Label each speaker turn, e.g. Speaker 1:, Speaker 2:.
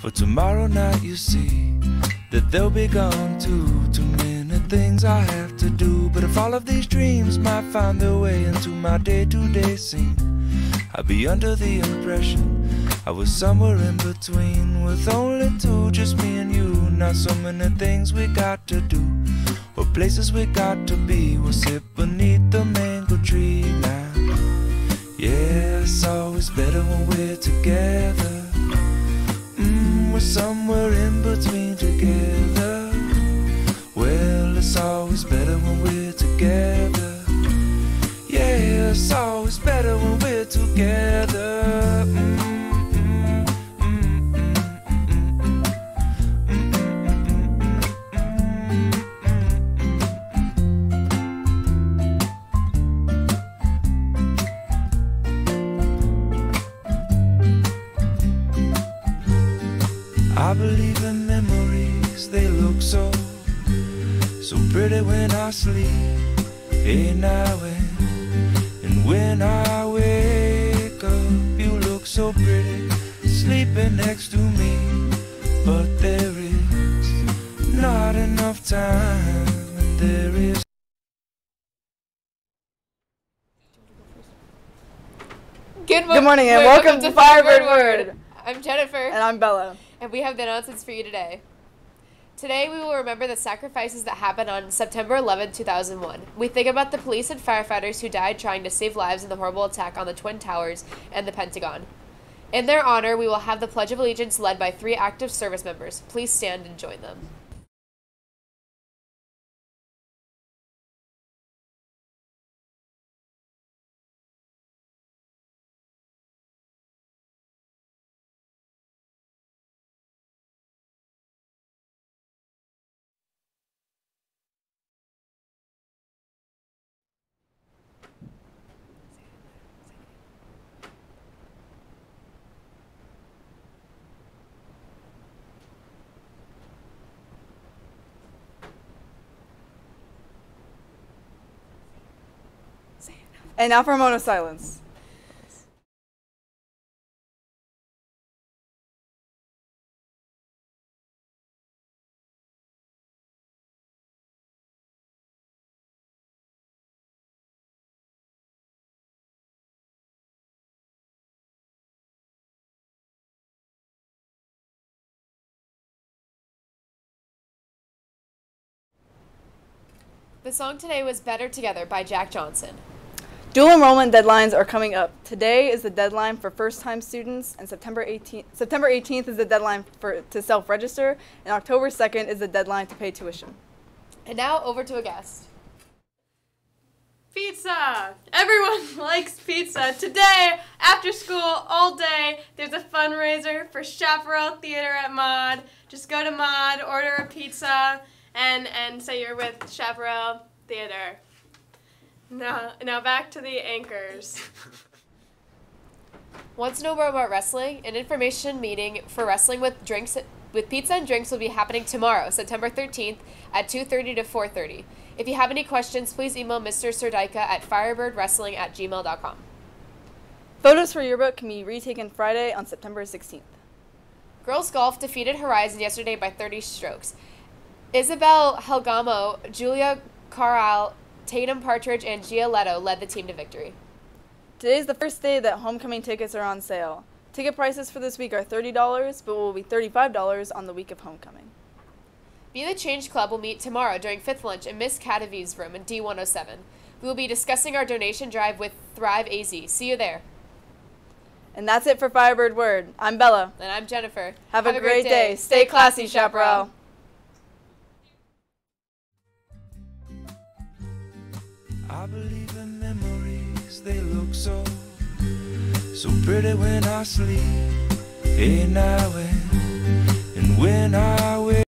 Speaker 1: For tomorrow night you see that they'll be gone too. Too many things I have to do. But if all of these dreams might find their way into my day-to-day scene, I'd be under the impression I was somewhere in between, with only two, just me and you. Not so many things we got to do, or places we got to be. We'll sit beneath the mango tree now. Yeah, it's always better when we're together. We're somewhere in between together. Well, it's always better when we're together. Yeah, it's always better when we're together. I believe in memories, they look so pretty when I sleep. Hey now and when I wake up, you look so pretty sleeping next to me. But there is not enough time, and there is.
Speaker 2: Good morning and welcome to Firebird Word. I'm Jennifer.
Speaker 3: And I'm Bella.
Speaker 2: And we have the announcements for you today. Today we will remember the sacrifices that happened on September 11, 2001. We think about the police and firefighters who died trying to save lives in the horrible attack on the Twin Towers and the Pentagon. In their honor, we will have the Pledge of Allegiance led by 3 active service members. Please stand and join them.
Speaker 3: And now for a moment of silence.
Speaker 2: The song today was Better Together by Jack Johnson.
Speaker 3: Dual enrollment deadlines are coming up. Today is the deadline for first-time students, and September 18th is the deadline to self-register, and October 2nd is the deadline to pay tuition.
Speaker 2: And now over to a guest.
Speaker 4: Pizza! Everyone likes pizza. Today, after school, all day, there's a fundraiser for Chaparral Theater at Mod. Just go to Mod, order a pizza, and say you're with Chaparral Theater. Now back to the anchors.
Speaker 2: Want to know more about wrestling? An information meeting for wrestling with pizza and drinks will be happening tomorrow, September 13th at 2:30 to 4:30. If you have any questions, please email Mr. Serdica at firebirdwrestling@gmail.com.
Speaker 3: Photos for yearbook can be retaken Friday on September 16th.
Speaker 2: Girls golf defeated Horizon yesterday by 30 strokes. Isabel Helgamo, Julia Carlisle, Tatum Partridge, and Gia Leto led the team to victory.
Speaker 3: Today is the first day that homecoming tickets are on sale. Ticket prices for this week are $30, but will be $35 on the week of homecoming.
Speaker 2: Be the Change Club will meet tomorrow during 5th lunch in Miss Cadavy's room in D107. We will be discussing our donation drive with Thrive AZ. See you there.
Speaker 3: And that's it for Firebird Word. I'm Bella.
Speaker 2: And I'm Jennifer.
Speaker 3: Have a great day. Stay classy, Chaparral.
Speaker 1: I believe in memories, they look so pretty when I sleep. Hey now and when I